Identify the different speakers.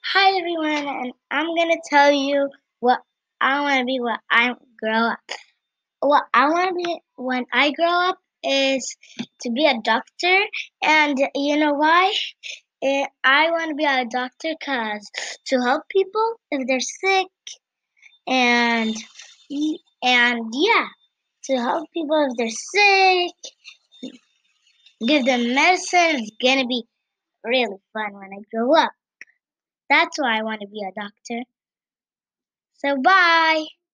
Speaker 1: Hi everyone, and I'm gonna tell you what I want to be when I grow up. What I want to be when I grow up is to be a doctor, and you know why? I want to be a doctor cause to help people if they're sick, and yeah, to help people if they're sick, give them medicine. It's gonna be really fun when I grow up. That's why I want to be a doctor. So bye.